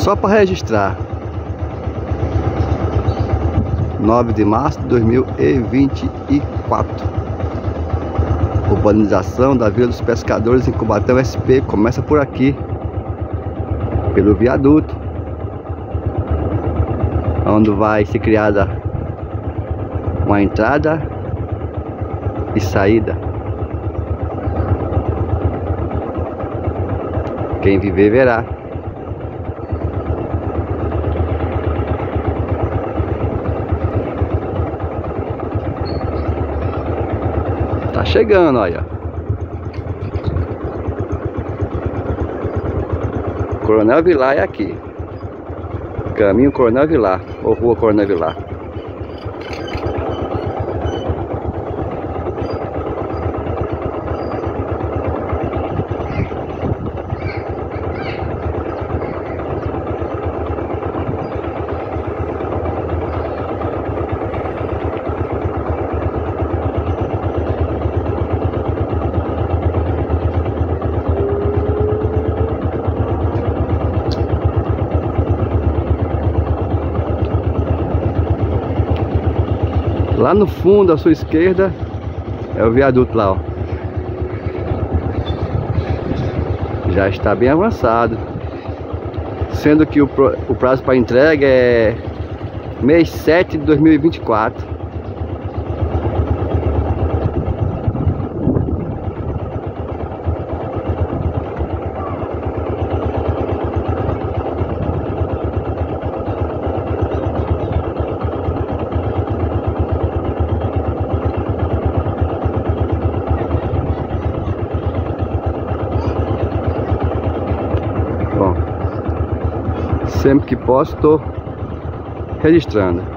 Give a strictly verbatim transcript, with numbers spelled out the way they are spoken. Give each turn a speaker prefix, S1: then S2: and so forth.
S1: Só para registrar. nove de março de dois mil e vinte e quatro. Urbanização da Vila dos Pescadores em Cubatão S P. Começa por aqui, pelo viaduto, onde vai ser criada uma entrada e saída. Quem viver verá. Tá chegando, olha. Coronel Vilar é aqui. Caminho Coronel Vilar, ou Rua Coronel Vilar. Lá no fundo, à sua esquerda, é o viaduto lá, ó. Já está bem avançado. Sendo que o, o prazo para entrega é mês sete de dois mil e vinte e quatro. Bom, sempre que posso estou registrando.